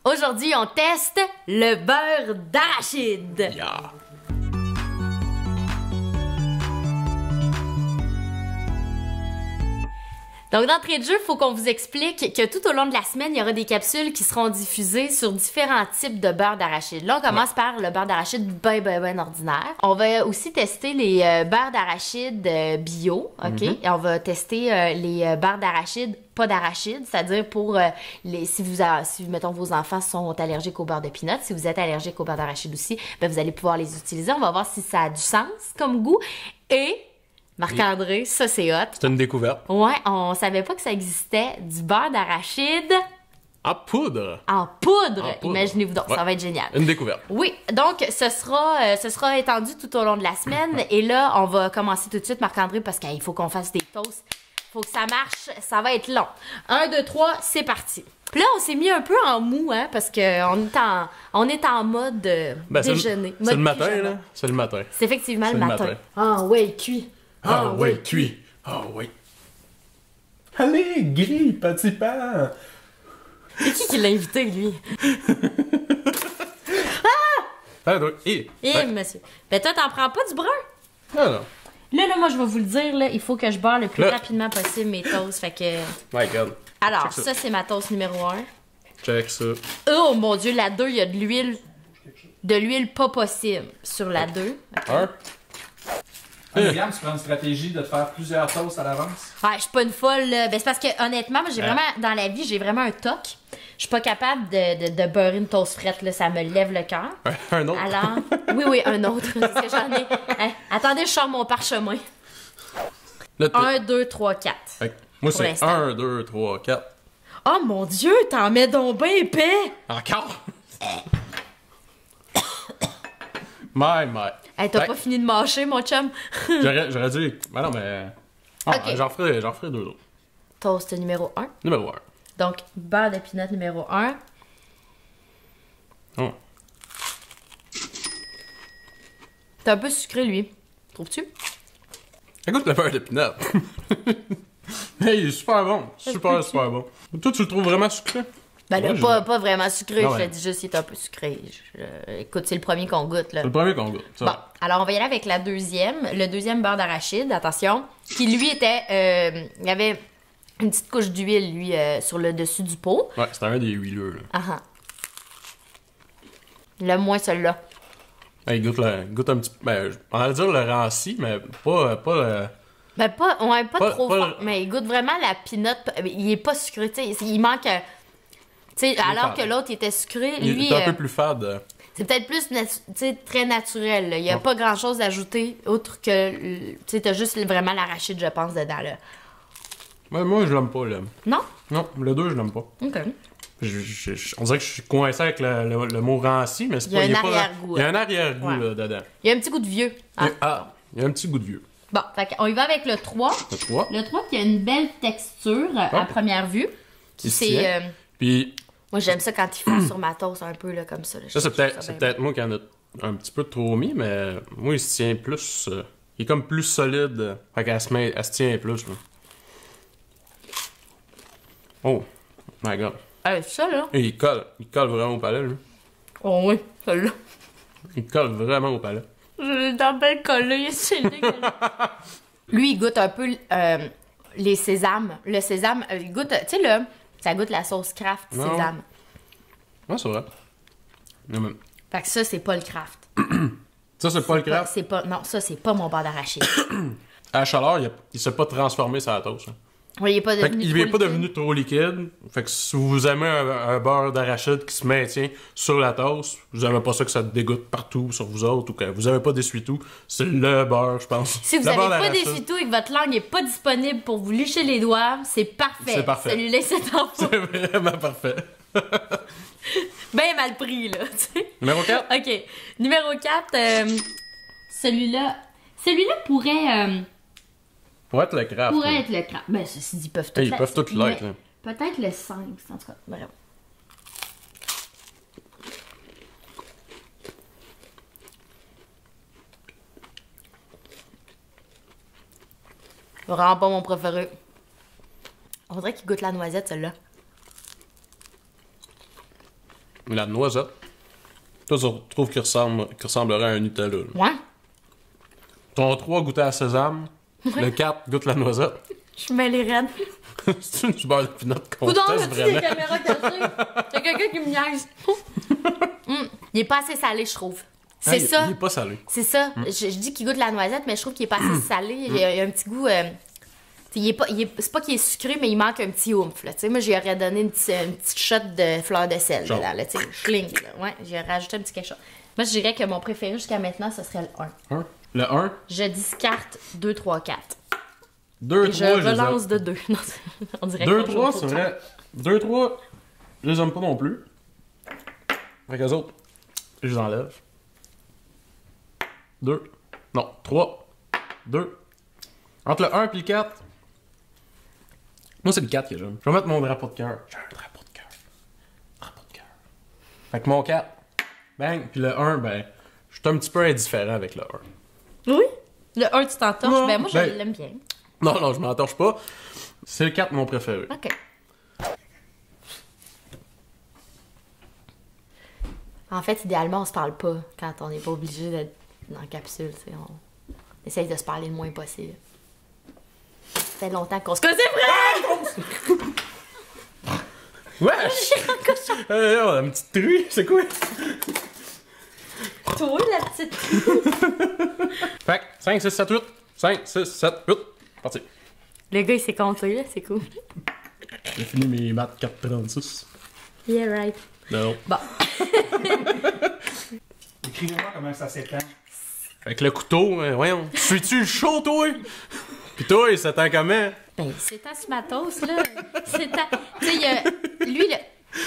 Aujourd'hui, on teste le beurre d'arachide. Yeah. Donc, d'entrée de jeu, il faut qu'on vous explique que tout au long de la semaine, il y aura des capsules qui seront diffusées sur différents types de beurre d'arachide. Là, on commence par le beurre d'arachide ben ordinaire. On va aussi tester les beurres d'arachide bio, OK? Et on va tester les beurres d'arachide pas d'arachide, c'est-à-dire pour si mettons, vos enfants sont allergiques au beurre de pinot, si vous êtes allergique au beurre d'arachide aussi, ben, vous allez pouvoir les utiliser. On va voir si ça a du sens comme goût. Et Marc-André, ça c'est hot. C'est une découverte. Ouais, on savait pas que ça existait du beurre d'arachide En poudre. en poudre. En poudre. Imaginez-vous donc, Ouais. ça va être génial. Une découverte. Oui, donc ce sera étendu tout au long de la semaine. Et là, on va commencer tout de suite, Marc-André, parce qu'il faut qu'on fasse des toasts. Faut que ça marche, ça va être long. 1, 2, 3, c'est parti. Puis là, on s'est mis un peu en mou, hein, parce qu'on est en mode déjeuner. C'est le mode matin, pyjama. là. C'est le matin. C'est effectivement C'est le le matin. matin. Ah ouais, cuit. Ah ouais, cuit. Ah ouais. Allez, gris, petit pain. C'est qui l'a invité, lui? Ah, donc, Monsieur. Ben toi, t'en prends pas du brun? Ah non. Là, moi, je vais vous le dire, là, il faut que je beurre le plus Là. rapidement possible mes toasts, fait que... My God. Alors, Check ça, c'est ma toast numéro 1. Check ça. Oh, mon Dieu, la 2, il y a de l'huile pas possible sur la 2. Un. William, tu prends une stratégie de te faire plusieurs toasts à l'avance? Ouais, je suis pas une folle, là. Ben, c'est parce que, honnêtement, moi, j'ai vraiment, dans la vie, j'ai vraiment un toc. Je suis pas capable de beurrer une toast frette, là. Ça me lève le cœur. Un autre. Alors, oui, un autre. Parce que j'en ai. Hein, attendez, je sors mon parchemin. Là, 1, 2, 3, 4. Fait que moi, Pour c'est l'instant. 1, 2, 3, 4. Oh mon Dieu, t'en mets donc bien épais! Encore? My. Hey, t'as Fait- pas fini de mâcher, mon chum? J'aurais dit. Ben non, mais. Ah, Ok. J'en ferai deux autres. Toast numéro 1. Numéro 1. Donc, beurre de pinot numéro 1. Oh. T'es un peu sucré, lui. Trouves-tu? Écoute le beurre de pinot. Hey, il est super bon. Super bon. Toi, tu le trouves vraiment sucré? Ben là, Ouais, pas vraiment sucré. Non, Je ouais. te dis juste qu'il est un peu sucré. Écoute, c'est le premier qu'on goûte, là. C'est le premier qu'on goûte. Ça Bon, va. alors on va y aller avec le deuxième beurre d'arachide, attention, qui lui était, il y avait une petite couche d'huile, lui, sur le dessus du pot. Ouais, c'était un des huileux, là. Ah ah. Le moins celui-là. Hey, goûte un petit. Ben, on allait dire le ranci, mais pas le. Ben pas trop pas fort, mais il goûte vraiment la peanut, il est pas sucré, tu sais, il manque, tu sais, alors fade. que l'autre il était sucré, Il lui, est un peu plus fade. c'est peut-être plus, tu sais, très naturel, là. Il y a pas grand-chose à ajouter, outre que, tu sais, t'as juste vraiment l'arachide, je pense, dedans, là. Ouais, moi, je l'aime pas, là. Non? Non, le 2, je l'aime pas. OK. On dirait que je suis coincé avec le mot ranci, mais c'est Il y a pas. un pas- arrière-goût, Il y a un arrière-goût, Ouais. là, dedans. Il y a un petit goût de vieux. Ah. Il y a un petit goût de vieux. Bon, fait on y va avec le 3. Le 3. Le 3 qui a une belle texture à première vue. Qui Il se c'est. tient. Puis, Moi, j'aime ça quand ils font sur ma toast un peu, là, comme ça. Là. ça, c'est Je trouve peut-être ça bien peut-être moi qui en a un petit peu trop mis, mais moi, il se tient plus. Il est comme plus solide. Fait qu'elle elle se tient plus, là. Oh, my god. bon. Ça, là. Et il colle vraiment au palais, lui. Oh, oui, celle-là. Il colle vraiment au palais. Je l'ai dans belle collée, c'est dégueulasse. Lui, il goûte un peu les sésames. Le sésame, il goûte. Tu sais, là, ça goûte la sauce Kraft Non. sésame. Ouais, c'est vrai. Non, mais Fait que ça, c'est pas le Kraft. ça, c'est pas le craft. C'est pas. Non, ça, c'est pas mon beurre d'arachide. À la chaleur, il s'est pas transformé sur la toast. Hein. Oui, il est pas Fait devenu. qu'il trop est pas liquide. devenu trop liquide. Fait que si vous aimez un beurre d'arachide qui se maintient sur la toast, vous aimez pas ça que ça dégoûte partout sur vous autres ou que vous avez pas d'essuie-tout, c'est le beurre, je pense. Si vous Le n'avez beurre pas d'arachide. d'essuie-tout et que votre langue n'est pas disponible pour vous licher les doigts, c'est parfait. C'est parfait. Celui-là, c'est en fou. C'est vraiment parfait. Bien mal pris, là, tu sais. Numéro 4. OK. Numéro 4, celui-là pourrait Pour être le craft. là. être le crabe. Ben, ceci dit, ils peuvent tous Hey, ils peuvent tous l'être, là. Peut-être le 5, en tout cas. Voilà. Vraiment pas mon préféré. On dirait qu'il goûte la noisette, celle-là. la noisette. Toi, tu trouves qu'il ressemblerait à un Nutella. Là. Ouais. Ton 3 goûtait à la sésame. Le 4 goûte la noisette. Je mets les raides. C'est une beurre de pinot qu'on Coudonc, teste as-tu des vraiment. caméras cachées? Y'a quelqu'un qui me niaise. Il est pas assez salé, je trouve. C'est ça. Il est pas salé. C'est ça. Je dis qu'il goûte la noisette, mais je trouve qu'il est pas assez salé. Il y a un petit goût. C'est pas qu'il est sucré, mais il manque un petit oomph. Là. Moi, j'y aurais donné une petite shot de fleur de sel. Genre. Là, tu sais, schling, là. Ouais, j'ai rajouté un petit quelque chose. Moi, je dirais que mon préféré jusqu'à maintenant, ce serait le 1. Le 1, Je discarte 2, 3, 4. 2, Et 3, je relance de 2. Non, on dirait 2, qu'on 3, joue au c'est poker. vrai. 2, 3, je les aime pas non plus. Fait qu'eux autres, je les enlève. 2. Non, 3. 2. Entre le 1 et le 4. Moi, c'est le 4 que j'aime. Je vais mettre mon drapeau de cœur. J'ai un drapeau de cœur. Drapeau de cœur. Fait que mon 4. Bang. Puis le 1, ben, je suis un petit peu indifférent avec le 1. Oui? Le 1, tu t'entorches? Non, Ben, moi, je ben- l'aime bien. Non, je m'entorche pas. C'est le 4 mon préféré. OK. En fait, idéalement, on se parle pas quand on n'est pas obligé d'être dans la capsule. Tu sais, on essaye de se parler le moins possible. Ça fait longtemps qu'on se connaît, vrai! Wesh! Oh, la petite truie, c'est quoi? Toi, la petite... Fait que 5, 6, 7, 8. 5, 6, 7, 8. Parti. Le gars, il s'est compté, là. C'est cool. J'ai fini mes maths 436. Yeah, right. Non. Bon. Écrivez-moi comment ça s'étend. Avec le couteau, voyons. Suis-tu le chaud, toi? Pis toi, ça t'en comment? Ben, c'est à ce matos, là. C'est à... Tu sais, il y a... Lui, le...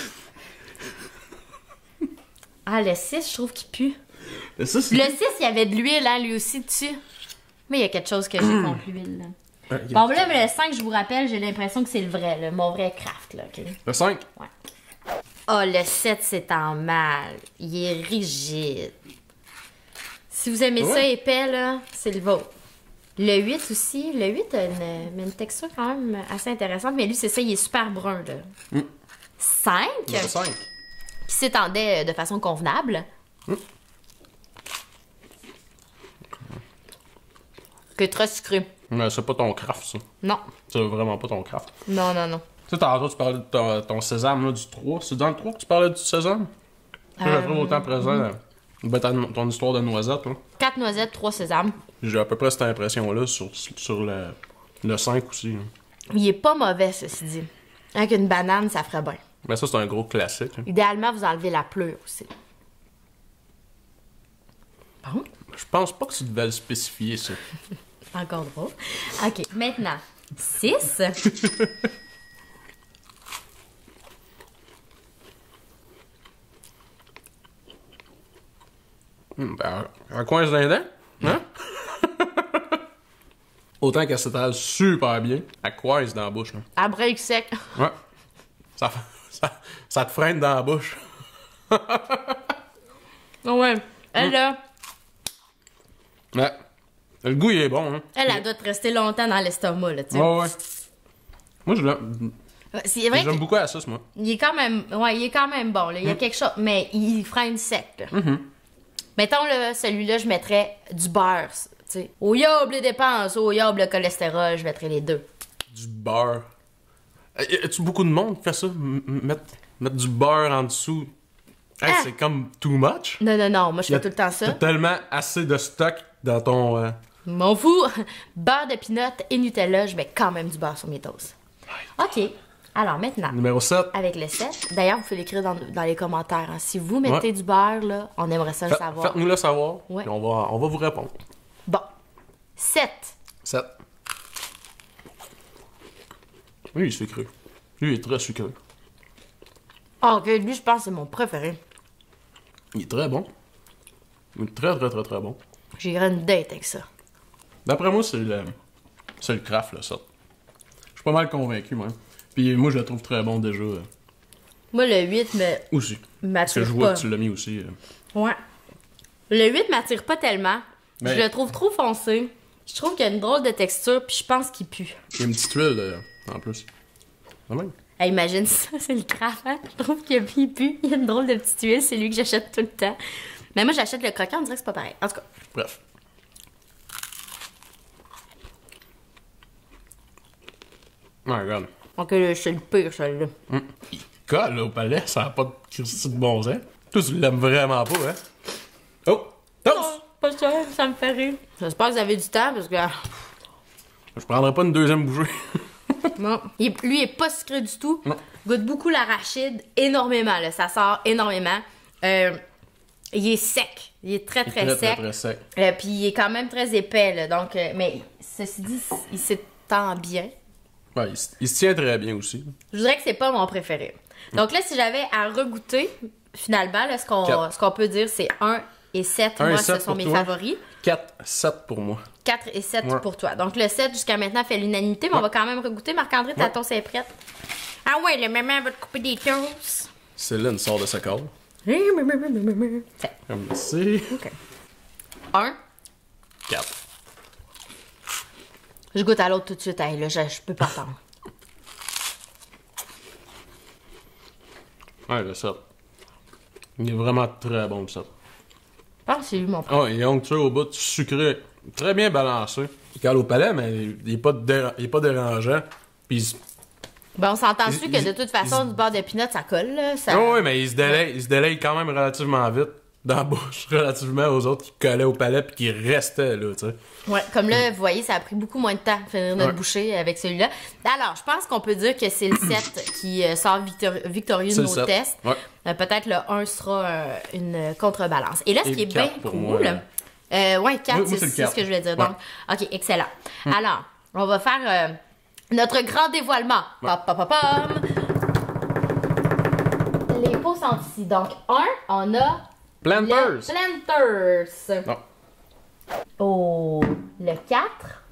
Ah, le 6, je trouve qu'il pue. Ça, c'est... Le 6, il y avait de l'huile, hein, lui aussi, dessus. Mais il y a quelque chose que j'ai contre l'huile, là. Ok. Bon, là, mais le 5, je vous rappelle, j'ai l'impression que c'est le vrai, là, mon vrai craft, là, OK? Le 5. Oh, le 7, c'est en mal. Il est rigide. Si vous aimez ça Ouais. épais, là, c'est le vôtre. Le 8 aussi, le 8 a une texture quand même assez intéressante, mais lui, c'est ça, il est super brun, là. 5, Le 5. qui s'étendait de façon convenable. Que très sucré. Mais c'est pas ton craft, ça. Non. C'est vraiment pas ton craft. Non, non, non. Tu sais, tantôt, tu parlais de ton sésame, là, du 3. C'est dans le 3 que tu parlais du sésame? Moi, j'ai trouvé autant présent ben, ton histoire de noisette, là. 4 noisettes, 3 sésames. J'ai à peu près cette impression-là sur le 5 aussi. Là. Il est pas mauvais, ceci dit. Avec une banane, ça ferait bien. Ben ça, c'est un gros classique. Hein. Idéalement, vous enlevez la pleure aussi. Bon. Je pense pas que tu devais le spécifier, ça. Encore drôle. OK, maintenant, 6. Ben, un coin d'un dent, hein? Autant qu'elle s'étale super bien, elle coise dans la bouche. Là. À break sec. Ouais. Ça te freine dans la bouche. Ouais. Elle, là, Ouais. Le goût, il est bon, hein? elle doit te rester longtemps dans l'estomac, là, tu sais. Ouais. Moi, je l'aime. C'est vrai J'aime beaucoup la sauce, moi. qu'il est quand même... Ouais, il est quand même bon, là. Il y a quelque chose... Mais il freine sec, là. Mettons, là, celui-là, je mettrais du beurre, tu sais. Au yob les dépenses, au yob le cholestérol, je mettrais les deux. Du beurre. As-tu beaucoup de monde qui fait ça? Mettre du beurre en dessous? Hey, Ah! c'est comme too much. Non, non, non, moi, je Y a- fais tout le temps T'as ça. tellement assez de stock dans ton... M'en fous! Beurre de pinot et Nutella, je mets quand même du beurre sur mes toasts. OK. Alors, maintenant... Numéro 7. Avec le 7. D'ailleurs, vous pouvez l'écrire dans les commentaires. Hein. Si vous mettez Ouais. du beurre, là, on aimerait ça le savoir. Faites-nous le savoir. Ouais. Puis on va vous répondre. Bon. 7. 7. Lui, il est sucré. Lui, il est très sucré. Ah, ok, lui, je pense que c'est mon préféré. Il est très bon. Il est très, très, très, très bon. J'irais une date avec ça. D'après moi, c'est le craft, là, ça. Je suis pas mal convaincu, moi. Puis moi, je le trouve très bon, déjà. Moi, le 8 Aussi. Parce que m'attire je vois pas. que tu l'as mis aussi. Ouais. Le 8 m'attire pas tellement. Mais- Je le trouve trop foncé. Je trouve qu'il y a une drôle de texture, puis je pense qu'il pue. Il y a une petite huile, en plus. Ah ouais. Hey, imagine ça, c'est le Kraft, hein? Je trouve qu'il pue. Il y a une drôle de petite huile, c'est lui que j'achète tout le temps. Mais moi, j'achète le croquant, on dirait que c'est pas pareil. En tout cas. Bref. Oh my god. Donc, c'est le pire, celui-là. Il colle là, au palais, ça n'a pas de Christy de bon sens. Toi, tu l'aimes vraiment pas, hein? Oh! Toast! Oh, pas ça me fait rire. J'espère que vous avez du temps, parce que... Je prendrai pas une deuxième bouchée. Non. Lui, il est pas sucré du tout. Non. Goûte beaucoup l'arachide, énormément, là. Ça sort énormément. Il est sec. Il est très, très, sec. Très sec. Puis il est quand même très épais, là. Donc, mais ceci dit, il s'étend bien. Ouais, il se tient très bien aussi. Je dirais que c'est pas mon préféré. Donc là, si j'avais à regoûter, finalement, là, ce qu'on peut dire, c'est 1 et 7. Moi, ce sont mes favoris. 4, 7 pour moi. 4 et 7 pour toi. Donc le 7 jusqu'à maintenant fait l'unanimité, mais on va quand même regoûter. Marc-André, ta toast est prête. Ah ouais, le maman va te couper des toasts. Céline sort de sa corde. C'est. Merci. OK. 1. 4. Je goûte à l'autre tout de suite. Hey, là, je peux pas attendre. Ouais, le 7. Il est vraiment très bon, le 7. Je pense que c'est lui mon préféré. Oh, il est onctueux au bout, sucré. Très bien balancé. Il cale au palais, mais il est pas dérangeant. Puis Ben, on s'entend-tu que de toute façon, du beurre de pinot, ça colle, là? Ça... oui, mais il se délaye quand même relativement vite dans la bouche, relativement aux autres qui collaient au palais puis qui restaient, là, tu sais. Ouais, comme là, vous voyez, ça a pris beaucoup moins de temps de finir notre bouchée avec celui-là. Alors, je pense qu'on peut dire que c'est le 7 qui sort victorieux de nos 7. tests. Ouais. Peut-être le 1 sera une contrebalance. Et là, ce qui est bien cool... Moi, ouais, 4, moi, c'est le ce que je voulais dire. Ouais. Donc, OK, excellent. Alors, on va faire notre grand dévoilement. Pam. Les pots sont ici. Donc, 1, on a... Planters. Le Planters. Non. Oh, le 4.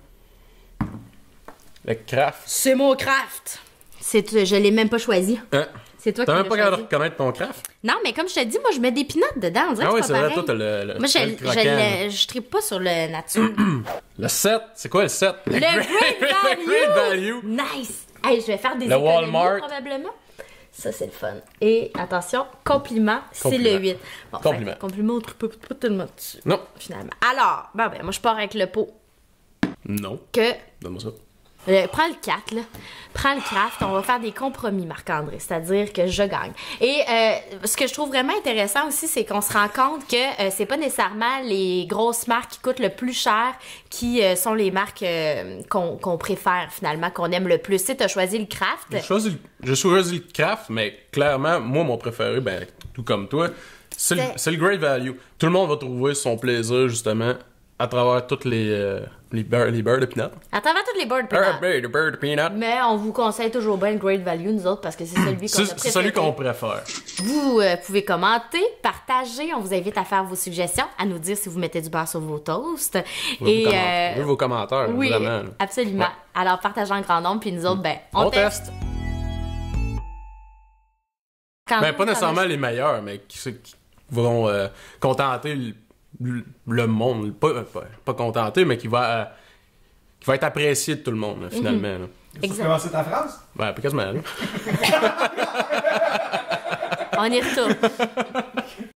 Le Kraft. C'est mon Kraft. Je l'ai même pas choisi. Hein? C'est toi qui T'as l'as même pas capable de choisi. reconnaître ton Kraft? Non, mais comme je te dis, moi, je mets des peanuts dedans. On dirait Ah que oui, c'est c'est pas vrai, pareil. toi, t'as le Moi, je tripe pas sur le nature. Le 7, c'est quoi le 7? Le Great Value! Value! Nice! Hey, je vais faire des Le économies, Walmart. probablement. Ça, c'est le fun. Et attention, compliment, c'est Compliment. le 8. Bon, Compliment. Compliment, on tripe pas tellement dessus. Non. Finalement. Alors, ben, moi, je pars avec le pot Non. que... Donne-moi ça. Prends le 4, là. Prends le Kraft. On va faire des compromis, Marc-André. C'est-à-dire que je gagne. Et ce que je trouve vraiment intéressant aussi, c'est qu'on se rend compte que c'est pas nécessairement les grosses marques qui coûtent le plus cher qui sont les marques qu'on préfère, finalement, qu'on aime le plus. Tu sais, t'as choisi le Kraft. J'ai choisi le Kraft, mais clairement, moi, mon préféré, ben, tout comme toi, c'est le Great Value. Tout le monde va trouver son plaisir, justement, à travers toutes les beurres de peanut. À travers toutes les beurres de peanut. Beurre de peanut. Mais on vous conseille toujours bien le Great Value, nous autres, parce que c'est celui qu'on a préféré. C'est celui qu'on préfère. Vous pouvez commenter, partager. On vous invite à faire vos suggestions, à nous dire si vous mettez du beurre sur vos toasts. On veut vos commentaires, oui, vraiment. absolument. Ouais. Alors, partagez en grand nombre, puis nous autres, ben, on teste. Ben, pas nécessairement les meilleurs, mais qui vont contenter le monde. Pas contenter, mais qui va être apprécié de tout le monde, là, finalement. Là. Tu peux commencer ta phrase? Ouais, quasiment. Là. On y retourne.